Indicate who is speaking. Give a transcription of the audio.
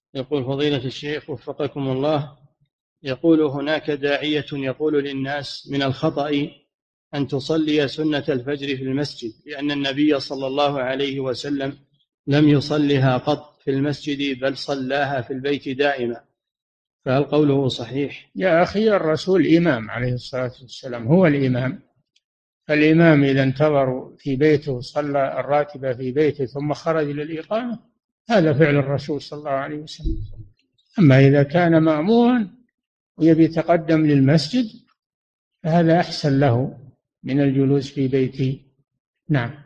Speaker 1: يقول فضيلة الشيخ وفقكم الله، يقول هناك داعية يقول للناس من الخطأ أن تصلي سنة الفجر في المسجد، لأن النبي صلى الله عليه وسلم لم يصلها قط في المسجد بل صلاها في البيت دائما، فهل قوله صحيح؟
Speaker 2: يا أخي الرسول إمام عليه الصلاة والسلام، هو الإمام. فالإمام إذا انتظر في بيته صلى الراتبة في بيته ثم خرج للإقامة، هذا فعل الرسول صلى الله عليه وسلم. أما إذا كان مأمورا ويبي يتقدم للمسجد فهذا أحسن له من الجلوس في بيته. نعم.